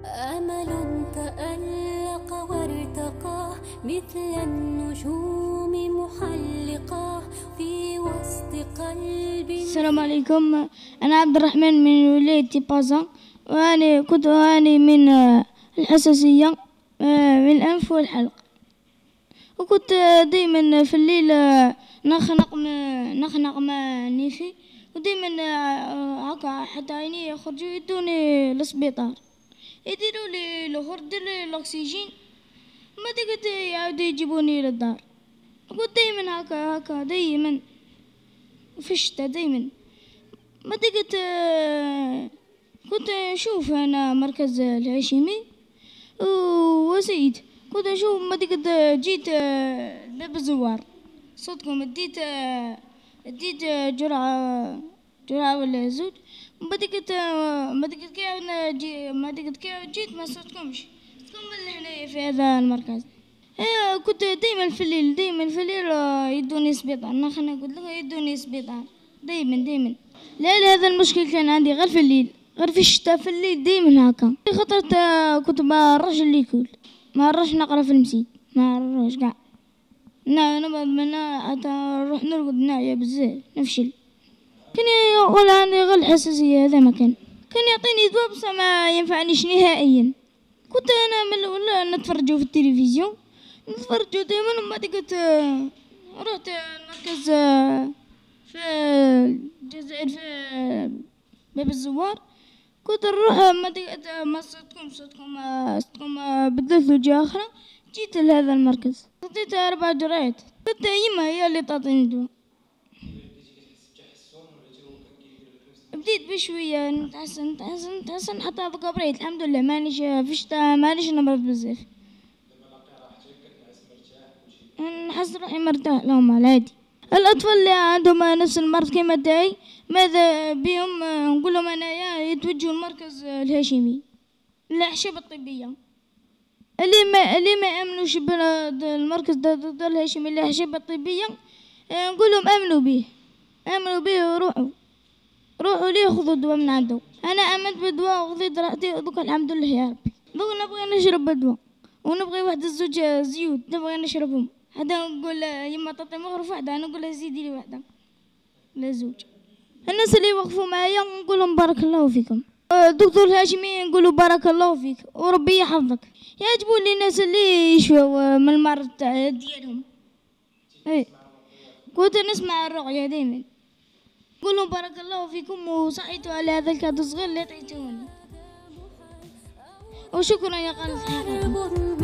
أمل تألق وارتقى مثل النجوم محلقة في وسط قلبي. السلام عليكم، أنا عبد الرحمن من ولاية تيبازا، وأنا كنت أعاني من الحساسية من الأنف والحلق، وكنت دايما في الليل نخنق مع نيفي، ودايما هكا حتى عيني يخرجوا يدوني للسبيطار، يديروا لي الاخر يدير لي الاكسجين، ما تقدر يعاودوا يجيبوني للدار. كنت دايما هكا دايما في الشتاء دايما ما تقدر. كنت نشوف انا مركز الهاشمي وسيد، كنت نشوف ما تقدر. جيت باب الزوار صوتكم اديت جرعة ولا زوج، ما تقدر كي جيت ما صوتكمش هنا في هذا المركز. كنت دايما في الليل يدوني سبيطار، خليني نقول لك يدوني سبيطار دايما. لا هذا المشكل كان عندي غير في الليل، غير في الشتاء في الليل دايما هكا. في خطرة كنت ما نروحش ليكول، ما نروحش نقرا في المسجد، ما نروحش كاع. نبعد منها حتى نروح نرقد ناعية بزاف نفشل. كان يقول عندي غير الحساسية، هذا ما كان يعطيني دواء بصح ما ينفعنيش نهائيا. كنت انا من الاول نتفرجوا في التلفزيون، نتفرجوا دائما. وما قلت رحت المركز في الجزائر في باب الزوار، كنت نروح ما صوتكم بدلت له جهة أخرى. جيت لهذا المركز خديت 4 جرعات، كنت يما هي اللي تعطيني دواء. بديت بشوية نتحسن حتى هذوك بريت الحمد لله. مانيش في الشتا، مانيش نمرض بزاف، نحس روحي مرتاح لهم على عادي. الأطفال اللي عندهم نفس المرض كيما تاعي ماذا بهم؟ نقول لهم انايا يتوجهوا المركز الهاشمي للأعشاب الطبية. اللي ما امنوش بالمركز الهاشمي للأعشاب الطبية، نقول لهم امنوا به وروحوا ليه خذوا الدواء من عنده. انا امنت بالدواء وخذيت راحتي دوك الحمد لله يا ربي. دوك نبغي نشرب الدواء ونبغي واحد الزوج زيوت نبغي نشربهم. هذا نقول يما تعطي مغرف واحدة، انا نقول لها زيدي لي واحدة لا زوج. الناس اللي وقفوا معايا نقول لهم بارك الله فيكم. الدكتور الهاشمي نقولوا بارك الله فيك وربي يحفظك. يعجبوني الناس اللي يشفوا من المرض ديالهم. كنت نسمع الرقية دائما، نقولوا بارك الله فيكم وصحيتوا على هذا الكادو الصغير اللي عطيتوني، وشكرا يا قناة الحقيقة.